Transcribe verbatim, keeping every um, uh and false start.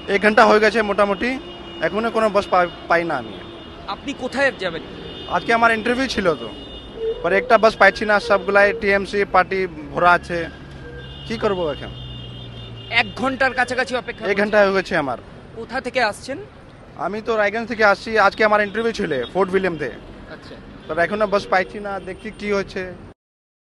এক ঘন্টা হয়ে গেছে মোটামুটি, এখনো কোনো বাস পাই না আমি। আপনি কোথায় যাবেন? আজকে আমার ইন্টারভিউ ছিল তো, পরে একটা বাস পাইছি না, সবগুলাই টিএমসি পার্টি ভরা আছে, কি করবো এখন? এক ঘন্টার কাছাকাছি অপেক্ষা এক ঘন্টা হয়ে গেছে আমার। কোথা থেকে আসছেন? আমি তো রায়গঞ্জ থেকে আসছি, আজকে আমার ইন্টারভিউ ছিল ফোর্ট উইলিয়ামতে। আচ্ছা, তবে এখনো বাস পাইছি না, দেখছি কি হচ্ছে।